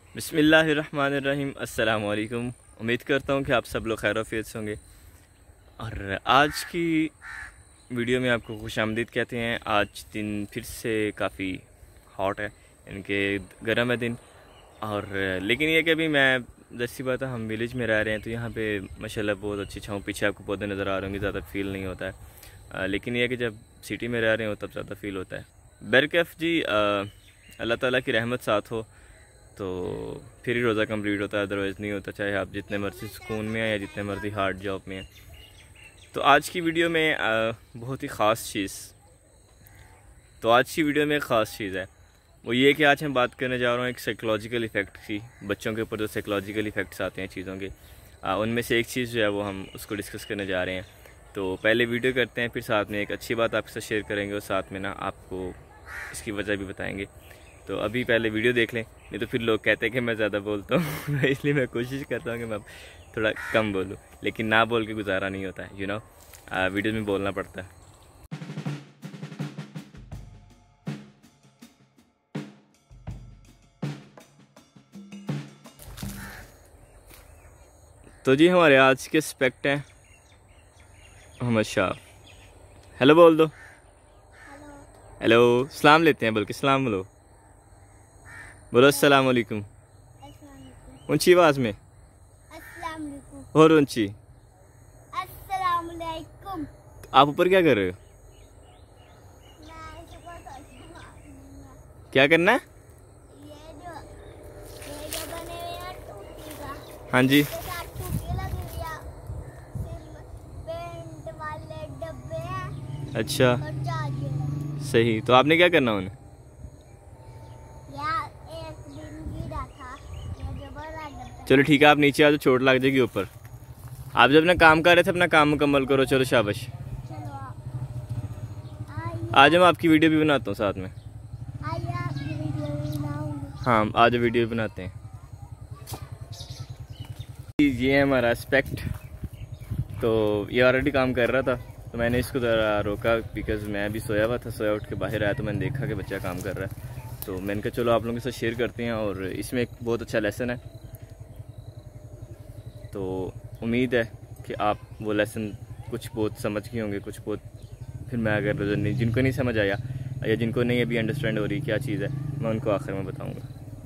बिस्मिल्लाहिर्रहमानिर्रहीम। अस्सलाम वालेकुम। उम्मीद करता हूँ कि आप सब लोग खैर आफियत से होंगे। और आज की वीडियो में आपको खुशामदीद कहते हैं। आज दिन फिर से काफ़ी हॉट है, इनके गर्म है दिन। और लेकिन ये कि अभी मैं दस्ती बात है, हम विलेज में रह रहे हैं तो यहाँ पे माशाल्लाह बहुत अच्छी छाँव, पीछे आपको पौधे नज़र आ रहे होंगे, ज़्यादा फील नहीं होता है। लेकिन यह कि जब सिटी में रह रहे हो तब ज़्यादा फील होता है। बरकफ जी, अल्लाह ताला की रहमत साथ हो तो फिर ही रोज़ा कंप्लीट होता है, अदरवाइज़ नहीं होता, चाहे आप जितने मर्जी सुकून में हैं या जितने मर्जी हार्ड जॉब में हैं। तो आज की वीडियो में बहुत ही ख़ास चीज़ है, वो ये कि आज हम बात करने जा रहा हूँ एक साइकोलॉजिकल इफ़ेक्ट की, बच्चों के ऊपर जो साइकोलॉजिकल इफ़ेक्ट्स आते हैं चीज़ों के, उनमें से एक चीज़ जो है वो हम उसको डिस्कस करने जा रहे हैं। तो पहले वीडियो करते हैं, फिर साथ में एक अच्छी बात आपके साथ शेयर करेंगे और साथ में ना आपको इसकी वजह भी बताएंगे। तो अभी पहले वीडियो देख लें, नहीं तो फिर लोग कहते हैं कि मैं ज़्यादा बोलता हूँ इसलिए मैं कोशिश करता हूँ कि मैं थोड़ा कम बोलूँ, लेकिन ना बोल के गुजारा नहीं होता है, वीडियो में बोलना पड़ता है। तो जी हमारे आज के एस्पेक्ट हैं मोहम्मद शाह। हेलो बोल दो। हेलो सलाम लेते हैं, बल्कि सलाम बोलो, अस्सलाम वालेकुम। ऊंची आवाज में और ऊंची। अस्सलाम वालेकुम। आप ऊपर क्या कर रहे हो? क्या करना है? ये जो बने हुए हैं टूटी का, हाँ जी, इसके साथ टूटी लगी हुई है, पेंट वाले डब्बे हैं अच्छा और चार्जर है। सही। तो आपने क्या करना उन्हें? यार एक दिन गिरा था, ये जो बड़ा डब्बा। चलो ठीक है, आप नीचे आ जाओ, चोट लग जाएगी ऊपर। आप जब अपना काम कर रहे थे अपना काम मुकम्मल करो। चलो शाबाश। चलो आज मैं आपकी वीडियो भी बनाता हूँ साथ में। आइए आपकी वीडियो बनाऊंगी। हाँ आज वीडियो भी बनाते हैं। ये है हमारा एस्पेक्ट। तो ये ऑलरेडी काम कर रहा था तो मैंने इसको ज़रा रोका, बिकॉज मैं भी सोया हुआ था। सोया उठ के बाहर आया तो मैंने देखा कि बच्चा काम कर रहा है, तो मैंने कहा चलो आप लोगों के साथ शेयर करते हैं। और इसमें एक बहुत अच्छा लेसन है, तो उम्मीद है कि आप वो लेसन कुछ बहुत समझ गए होंगे, कुछ बहुत फिर मैं अगर जिनको नहीं समझ आया या जिनको नहीं अभी अंडरस्टैंड हो रही क्या चीज़ है, मैं उनको आखिर में बताऊंगा।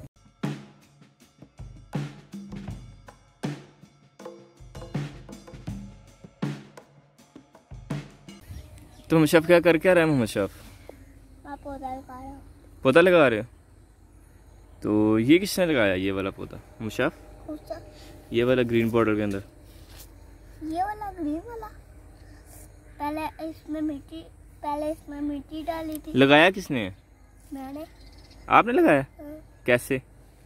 तो मुशफ़ क्या कर क्या रहा है? मोहम्मद शफ़ मैं पौधा लगा रहा हूँ। पौधा लगा रहे हो? तो ये किसने लगाया ये वाला पौधा मुशफ़? कौन-सा? ये वाला ग्रीन बॉर्डर के अंदर, ये वाला ग्रीन वाला। पहले इसमें मिट्टी डाली थी। लगाया किसने? मैंने। आपने लगाया? कैसे?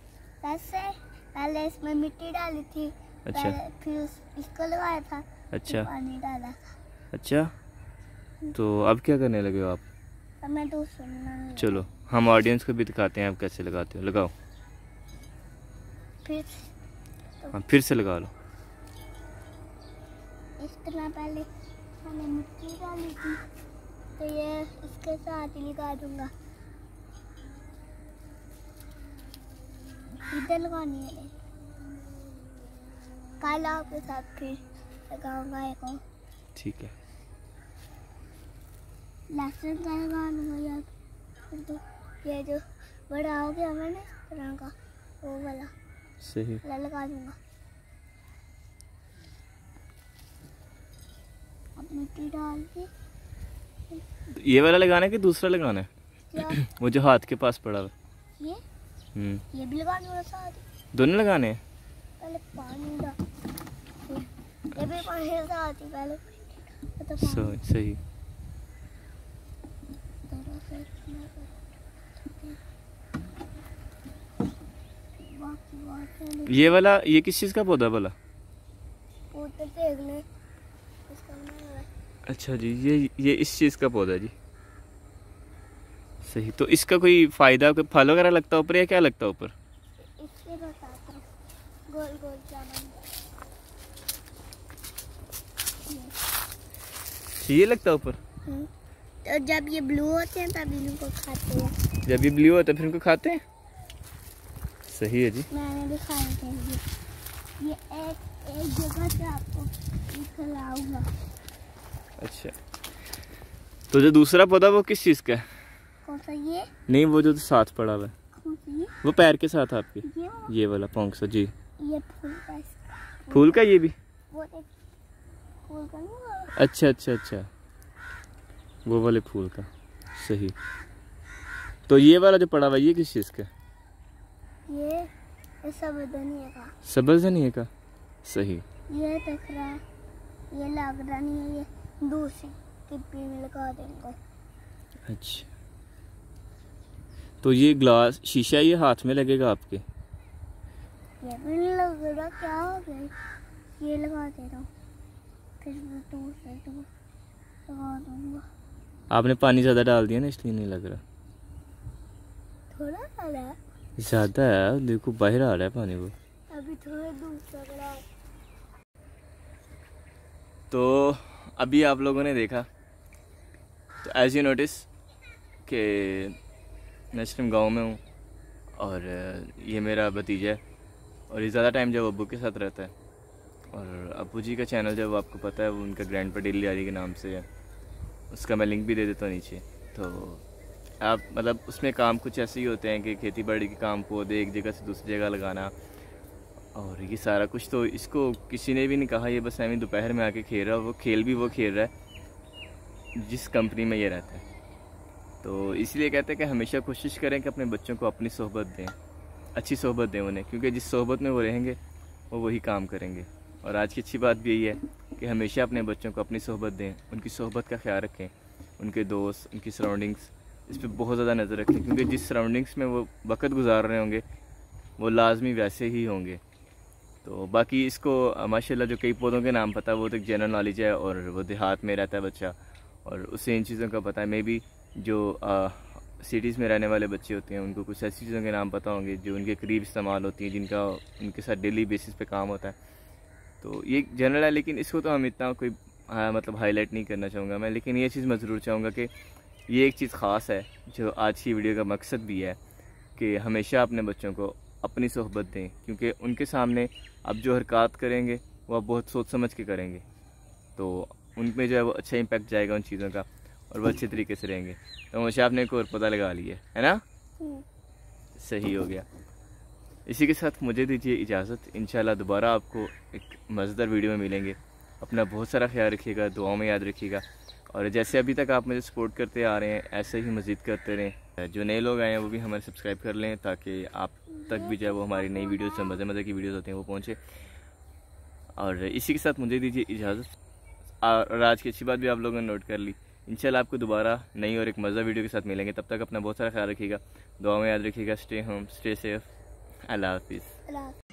पहले इसमें मिट्टी डाली थी। अच्छा। फिर इसको लगाया था। अच्छा पानी डाला। अच्छा, तो अब क्या करने लगे हो आप? अब मैं तो सुनना। चलो हम ऑडियंस को भी दिखाते हैं आप कैसे लगाते हो। लगाओ, फिर हाँ फिर से लगा लो। इतना पहले मैंने मिट्टी डाली थी तो ये इसके साथ ही लगा दूंगा। इधर लगानी है, कल आपके साथ फिर लगाऊंगा एक और। ठीक है। लहसुन का लगाऊंगा यार। फिर तो ये जो बड़ा हो गया मैंने रंग का वो वाला सही लगा दूंगा। अब मिट्टी डाल के ये वाला लगाना है कि दूसरा लगाना है? क्या वो जो हाथ के पास पड़ा हुआ। ये ये भी लगा दूंगा साथ ही। दोनों लगाने हैं? पहले पानी डाल, ये भी पानी साथ ही पहले तो सही। ये वाला ये किस चीज़ का पौधा भला? देख ले इसका नाम। अच्छा जी, ये इस चीज़ का पौधा जी। सही। तो इसका कोई फ़ायदा, कोई फल वगैरह लगता है ऊपर या क्या लगता है ऊपर? इसके बताता हूँ। गोल गोल क्या बनता है ये लगता है ऊपर। तो जब ये ब्लू होते हैं तब इनको खाते हैं। जब ये ब्लू होता है फिर इनको खाते हैं? सही है जी। मैंने दिखाया था ये एक जगह से आपको दिखलाऊंगा। अच्छा, तो जो दूसरा पौधा वो किस चीज़ का है? कौन सा ये? नहीं, वो जो साथ पड़ा हुआ है, कौन सा ये? वो पैर के साथ आपके, ये वाला पोंक्सा जी। ये फूल का फूल का ये भी? वो एक फूल का नहीं। अच्छा अच्छा अच्छा, वो वाले फूल का, सही। तो ये वाला जो पड़ा हुआ है ये किस चीज़ का? ये सब्ज़धनिया का। सब्ज़धनिया का, सही। ये दिख रहा, ये लग रहा नहीं है, ये दूसरी टिप्पी में लगा देंगे। अच्छा, तो ये ग्लास शीशा ये हाथ में लगेगा आपके? ये भी नहीं लग रहा, क्या हो गया? ये लगा दे रहा हूँ, फिर दूसरे लगा दूंगा। आपने पानी ज़्यादा डाल दिया ना, इसलिए नहीं लग रहा। थोड़ा डाला है, ज़्यादा है, देखो बाहर आ रहा है पानी वो। अभी थोड़ा दूसरा लगा। तो अभी आप लोगों ने देखा, तो एज यू नोटिस कि मैं इस टाइम गाँव में हूँ और ये मेरा भतीजा है और ये ज़्यादा टाइम जब अब्बू के साथ रहता है। और अब्बू जी का चैनल जब आपको पता है वो उनका ग्रैंड पटेल यारी के नाम से है, उसका मैं लिंक भी दे देता हूँ नीचे। तो आप मतलब उसमें काम कुछ ऐसे ही होते हैं कि खेती बाड़ी के काम पौधे एक जगह से दूसरी जगह लगाना और ये सारा कुछ। तो इसको किसी ने भी नहीं कहा, ये बस हमें दोपहर में आके खेल रहा है। वो खेल रहा है जिस कंपनी में ये रहता है। तो इसलिए कहते हैं कि हमेशा कोशिश करें कि अपने बच्चों को अपनी सोहबत दें, अच्छी सोहबत दें उन्हें, क्योंकि जिस सोहबत में वो रहेंगे वो वही काम करेंगे। और आज की अच्छी बात भी यही है कि हमेशा अपने बच्चों को अपनी सोहबत दें, उनकी सोहबत का ख्याल रखें, उनके दोस्त, उनकी सराउंडिंग्स, इस पर बहुत ज़्यादा नज़र रखें, क्योंकि जिस सराउंडिंग्स में वो वक्त गुजार रहे होंगे वो लाजमी वैसे ही होंगे। तो बाकी इसको माशाल्लाह जो कई पौधों के नाम पता है वो तो एक जनरल नॉलेज है और वो देहात में रहता है बच्चा और उसे इन चीज़ों का पता है। मे बी जो सिटीज़ में रहने वाले बच्चे होते हैं उनको कुछ ऐसी चीज़ों के नाम पता होंगे जो उनके करीब इस्तेमाल होती हैं, जिनका उनके साथ डेली बेसिस पे काम होता है। तो ये जनरल है, लेकिन इसको तो हम इतना कोई मतलब हाईलाइट नहीं करना चाहूँगा मैं। लेकिन ये चीज़ मैं ज़रूर चाहूँगा कि ये एक चीज़ ख़ास है जो आज की वीडियो का मकसद भी है कि हमेशा अपने बच्चों को अपनी सोहबत दें, क्योंकि उनके सामने आप जो हरकत करेंगे वो आप बहुत सोच समझ के करेंगे, तो उनमें जो है वो अच्छा इम्पैक्ट जाएगा उन चीज़ों का और वो अच्छे तरीके से रहेंगे। तो मुझे आपने एक और पता लगा लिया है ना, सही हो गया। इसी के साथ मुझे दीजिए इजाज़त, इंशाल्लाह दोबारा आपको एक मज़ेदार वीडियो में मिलेंगे। अपना बहुत सारा ख्याल रखिएगा, दुआओं में याद रखिएगा और जैसे अभी तक आप मुझे सपोर्ट करते आ रहे हैं ऐसे ही मज़ीद करते रहें। जो नए लोग आए हैं वो भी हमें सब्सक्राइब कर लें ताकि आप तक भी जो है वो हमारी नई वीडियोस जो मज़े की वीडियोस होती हैं वो पहुँचे। और इसी के साथ मुझे दीजिए इजाज़त। और आज की अच्छी बात भी आप लोगों ने नोट कर ली। इंशाल्लाह आपको दोबारा नई और एक मज़ेदार वीडियो के साथ मिलेंगे। तब तक अपना बहुत सारा ख्याल रखिएगा, दुआ में याद रखिएगा। स्टे होम, स्टे सेफ, अल्लाह हाफिज़।